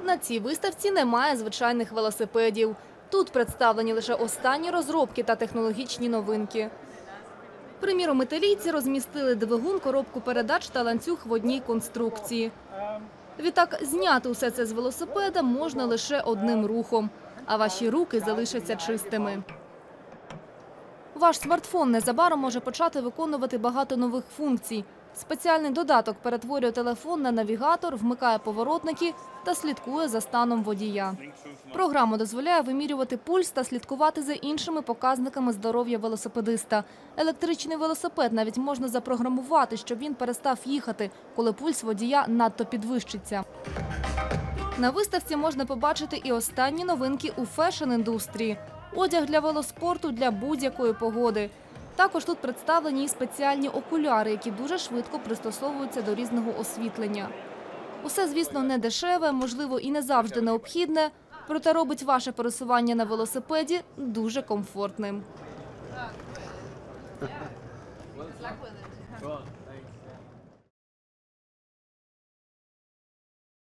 На цій виставці немає звичайних велосипедів. Тут представлені лише останні розробки та технологічні новинки. Приміром, італійці розмістили двигун, коробку передач та ланцюг в одній конструкції. Відтак, зняти усе це з велосипеда можна лише одним рухом, а ваші руки залишаться чистими. Ваш смартфон незабаром може почати виконувати багато нових функцій. Спеціальний додаток перетворює телефон на навігатор, вмикає поворотники та слідкує за станом водія. Програма дозволяє вимірювати пульс та слідкувати за іншими показниками здоров'я велосипедиста. Електричний велосипед навіть можна запрограмувати, щоб він перестав їхати, коли пульс водія надто підвищиться. На виставці можна побачити і останні новинки у фешн-індустрії. Одяг для велоспорту для будь-якої погоди. Також тут представлені і спеціальні окуляри, які дуже швидко пристосовуються до різного освітлення. Усе, звісно, не дешеве, можливо, і не завжди необхідне, проте робить ваше пересування на велосипеді дуже комфортним.